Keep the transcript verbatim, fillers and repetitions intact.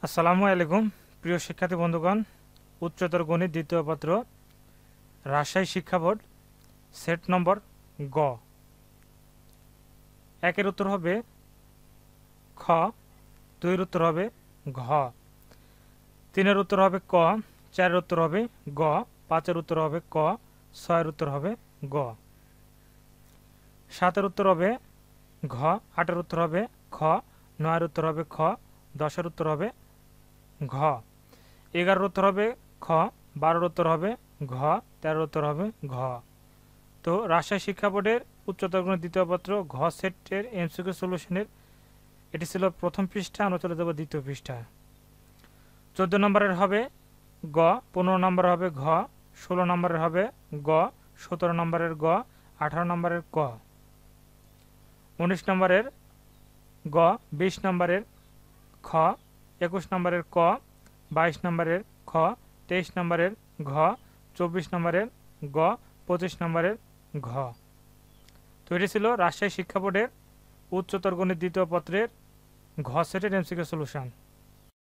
আসসালামু আলাইকুম প্রিয় শিক্ষার্থী বন্ধুগণ, উচ্চতর গণিত দ্বিতীয় পত্র রাজশাহী শিক্ষা বোর্ড সেট নম্বর গ। একের উত্তর হবে খ, দুইয়ের উত্তর হবে ঘ, তিনের উত্তর হবে ক, চারের উত্তর হবে গ, পাঁচের উত্তর হবে ক, ছয়ের উত্তর হবে গ, সাতের উত্তর হবে ঘ, আটের উত্তর হবে খ, নয়ের উত্তর হবে খ, দশের উত্তর হবে ঘ, এগারোর উত্তর হবে খ, বারোর উত্তর হবে ঘ, তেরোর উত্তর হবে ঘ। তো রাজশাহী শিক্ষা বোর্ডের উচ্চতর গণিত দ্বিতীয় পত্র ঘ সেটের এমসিকিউ সলিউশনের এটি ছিল প্রথম পৃষ্ঠা। আমরা চলে যাব দ্বিতীয় পৃষ্ঠা। চোদ্দো নম্বরের হবে গ, পনেরো নম্বরের হবে ঘ, ষোলো নম্বরের হবে গ, সতেরো নম্বরের গ, আঠারো নম্বরের ক, উনিশ নম্বরের গ, বিশ নম্বরের খ, একুশ নম্বরের ক, বাইশ নম্বরের খ, তেইশ নম্বরের ঘ, চব্বিশ নম্বরের গ, পঁচিশ নম্বরের ঘ। তো এটি ছিল রাজশাহী শিক্ষা বোর্ডের উচ্চতর গণিত দ্বিতীয় পত্রের ঘ সেটের এমসিকিউ সলিউশন।